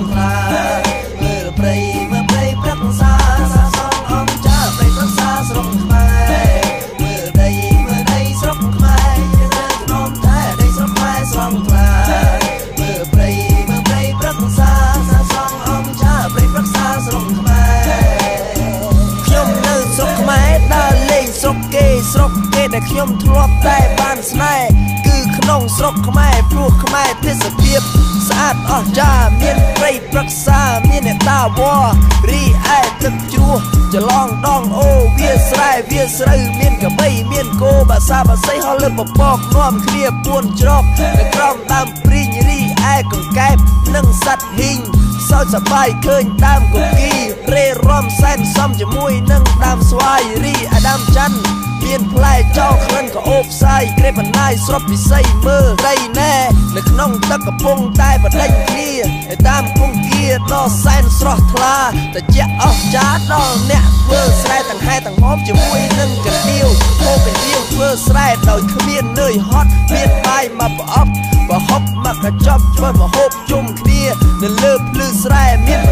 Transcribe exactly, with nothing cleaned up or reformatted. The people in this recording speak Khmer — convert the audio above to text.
ខ្លាមើលព្រៃមើលព្រៃព្រឹកសាសាសងអង្គចាព្រៃព្រឹកសាស្រុកខ្មែរមើលដីមើលដីស្រុកខ្មែរយើងនៅក្នុងតែដីស្រុកខ្មែរស្រងខ្លាមើលព្រៃមើលព្រៃព្រឹកសាសាសងអង្គចាព្រៃព្រឹកសាស្រុកខ្មែរខ្ញុំនៅស្រុកខ្មែរដើរលេងស្រុកគេស្រុកគេដែលខ្ញុំធ្លាប់តែបានស្នេហ៍គឺក្នុងស្រុកខ្មែរព្រោះខ្មែរទេសភាពស្អាតអស្ចារ្យមានព្រៃព្រឹក្សាមានអ្នកតាវ៉រីឯទឹកជ្រោះចលងដងអូវាស្រែវាស្រូវមានកបីមានគោបាសាបាសីហោលើបបកនាំគ្នាពួនច្រកនៅក្រោមដើមព្រីងរីឯកង្កែបនិងសត្វហ៊ីងសោចសបាយឃើញដើមគគីរេរំសែនសំជាមួយនឹងដើមស្វាយរីឯដើមច័ន្ទមានផ្លែចោលក្លិនក៏អូបផ្សាយក្រេបបណ្ណាយស្រុបពិសីមើលត្រីណែនៅក្នុងទឹកកំពុងតែបដិញគ្នាតាមគង្គគាដ៏សែនស្រស់ថ្លាត្រជាក់អស្ចារ្យដល់អ្នកធ្វើស្រែទាំងហែទាំងហមជាមួយនឹងកណ្ដៀវហូបពេលទៀងធ្វើស្រែដោយគ្មាននឿយហត់មានបាយមកប្រអប់ប្រហុកមកកញ្ចប់ធ្វើមហូបជុំគ្នានៅលើភ្លឺស្រែមាន